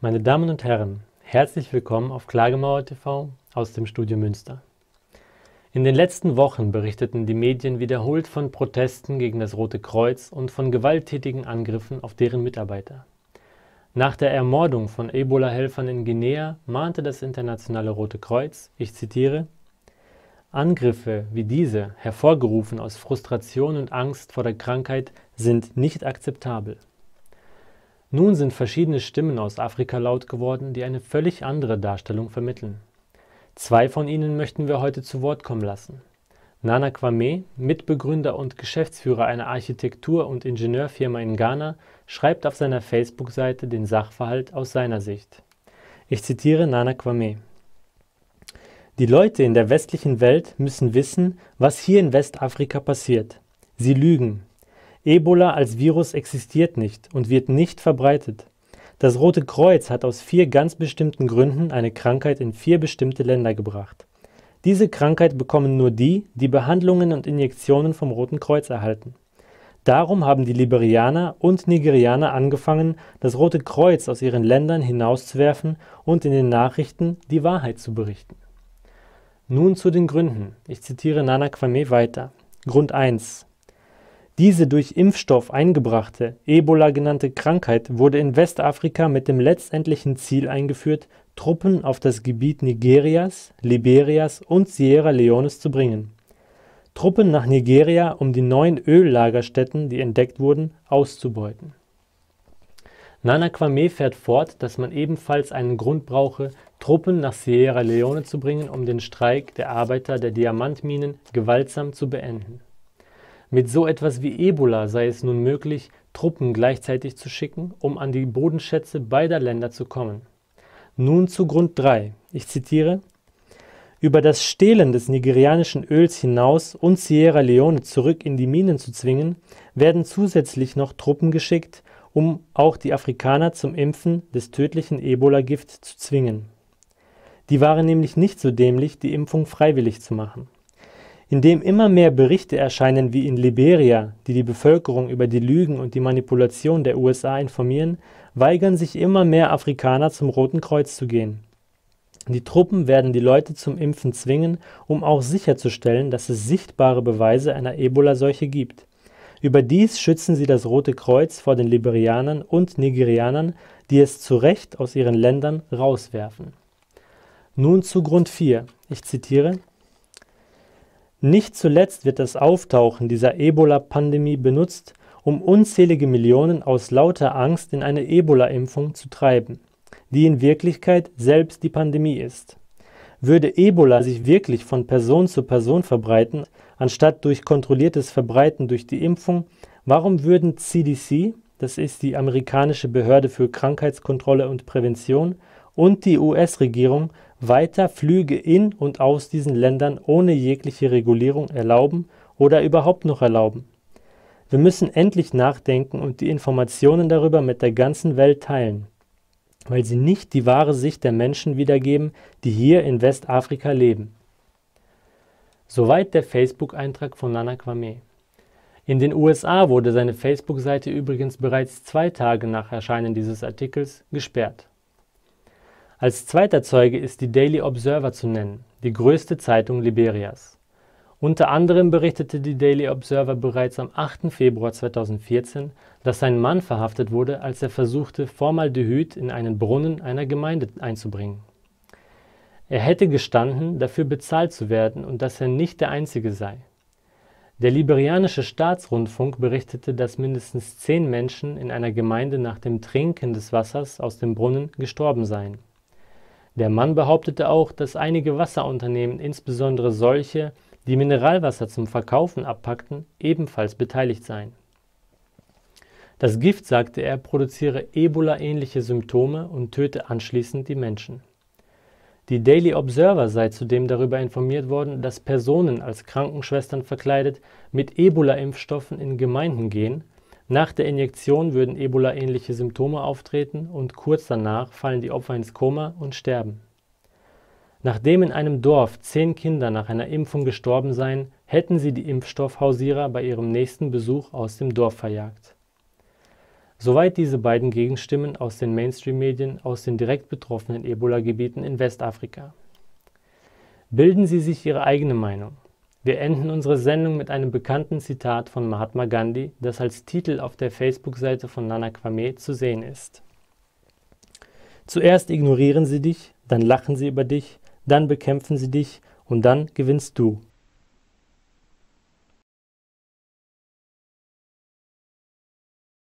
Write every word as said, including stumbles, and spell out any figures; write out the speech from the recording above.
Meine Damen und Herren, herzlich willkommen auf Klagemauer T V aus dem Studio Münster. In den letzten Wochen berichteten die Medien wiederholt von Protesten gegen das Rote Kreuz und von gewalttätigen Angriffen auf deren Mitarbeiter. Nach der Ermordung von Ebola-Helfern in Guinea mahnte das Internationale Rote Kreuz, ich zitiere, Angriffe wie diese, hervorgerufen aus Frustration und Angst vor der Krankheit, sind nicht akzeptabel. Nun sind verschiedene Stimmen aus Afrika laut geworden, die eine völlig andere Darstellung vermitteln. Zwei von ihnen möchten wir heute zu Wort kommen lassen. Nana Kwame, Mitbegründer und Geschäftsführer einer Architektur- und Ingenieurfirma in Ghana, schreibt auf seiner Facebook-Seite den Sachverhalt aus seiner Sicht. Ich zitiere Nana Kwame. Die Leute in der westlichen Welt müssen wissen, was hier in Westafrika passiert. Sie lügen. Ebola als Virus existiert nicht und wird nicht verbreitet. Das Rote Kreuz hat aus vier ganz bestimmten Gründen eine Krankheit in vier bestimmte Länder gebracht. Diese Krankheit bekommen nur die, die Behandlungen und Injektionen vom Roten Kreuz erhalten. Darum haben die Liberianer und Nigerianer angefangen, das Rote Kreuz aus ihren Ländern hinauszuwerfen und in den Nachrichten die Wahrheit zu berichten. Nun zu den Gründen. Ich zitiere Nana Kwame weiter. Grund eins. Diese durch Impfstoff eingebrachte, Ebola genannte Krankheit wurde in Westafrika mit dem letztendlichen Ziel eingeführt, Truppen auf das Gebiet Nigerias, Liberias und Sierra Leones zu bringen. Truppen nach Nigeria, um die neuen Öllagerstätten, die entdeckt wurden, auszubeuten. Nana Kwame fährt fort, dass man ebenfalls einen Grund brauche, Truppen nach Sierra Leone zu bringen, um den Streik der Arbeiter der Diamantminen gewaltsam zu beenden. Mit so etwas wie Ebola sei es nun möglich, Truppen gleichzeitig zu schicken, um an die Bodenschätze beider Länder zu kommen. Nun zu Grund drei. Ich zitiere: Über das Stehlen des nigerianischen Öls hinaus und Sierra Leone zurück in die Minen zu zwingen, werden zusätzlich noch Truppen geschickt, um auch die Afrikaner zum Impfen des tödlichen Ebola-Gift zu zwingen. Die waren nämlich nicht so dämlich, die Impfung freiwillig zu machen. Indem immer mehr Berichte erscheinen wie in Liberia, die die Bevölkerung über die Lügen und die Manipulation der U S A informieren, weigern sich immer mehr Afrikaner zum Roten Kreuz zu gehen. Die Truppen werden die Leute zum Impfen zwingen, um auch sicherzustellen, dass es sichtbare Beweise einer Ebola-Seuche gibt. Überdies schützen sie das Rote Kreuz vor den Liberianern und Nigerianern, die es zu Recht aus ihren Ländern rauswerfen. Nun zu Grund vier. Ich zitiere: Nicht zuletzt wird das Auftauchen dieser Ebola-Pandemie benutzt, um unzählige Millionen aus lauter Angst in eine Ebola-Impfung zu treiben, die in Wirklichkeit selbst die Pandemie ist. Würde Ebola sich wirklich von Person zu Person verbreiten, anstatt durch kontrolliertes Verbreiten durch die Impfung, warum würden C D C, das ist die amerikanische Behörde für Krankheitskontrolle und Prävention, und die U S-Regierung weiter Flüge in und aus diesen Ländern ohne jegliche Regulierung erlauben oder überhaupt noch erlauben? Wir müssen endlich nachdenken und die Informationen darüber mit der ganzen Welt teilen, weil sie nicht die wahre Sicht der Menschen wiedergeben, die hier in Westafrika leben. Soweit der Facebook-Eintrag von Nana Kwame. In den U S A wurde seine Facebook-Seite übrigens bereits zwei Tage nach Erscheinen dieses Artikels gesperrt. Als zweiter Zeuge ist die Daily Observer zu nennen, die größte Zeitung Liberias. Unter anderem berichtete die Daily Observer bereits am achten Februar zweitausendvierzehn, dass sein Mann verhaftet wurde, als er versuchte, Formaldehyd in einen Brunnen einer Gemeinde einzubringen. Er hätte gestanden, dafür bezahlt zu werden und dass er nicht der Einzige sei. Der liberianische Staatsrundfunk berichtete, dass mindestens zehn Menschen in einer Gemeinde nach dem Trinken des Wassers aus dem Brunnen gestorben seien. Der Mann behauptete auch, dass einige Wasserunternehmen, insbesondere solche, die Mineralwasser zum Verkaufen abpackten, ebenfalls beteiligt seien. Das Gift, sagte er, produziere Ebola-ähnliche Symptome und töte anschließend die Menschen. Die Daily Observer sei zudem darüber informiert worden, dass Personen als Krankenschwestern verkleidet mit Ebola-Impfstoffen in Gemeinden gehen. Nach der Injektion würden Ebola-ähnliche Symptome auftreten und kurz danach fallen die Opfer ins Koma und sterben. Nachdem in einem Dorf zehn Kinder nach einer Impfung gestorben seien, hätten sie die Impfstoffhausierer bei ihrem nächsten Besuch aus dem Dorf verjagt. Soweit diese beiden Gegenstimmen aus den Mainstream-Medien aus den direkt betroffenen Ebola-Gebieten in Westafrika. Bilden Sie sich Ihre eigene Meinung. Wir enden unsere Sendung mit einem bekannten Zitat von Mahatma Gandhi, das als Titel auf der Facebook-Seite von Nana Kwame zu sehen ist. Zuerst ignorieren sie dich, dann lachen sie über dich, dann bekämpfen sie dich und dann gewinnst du.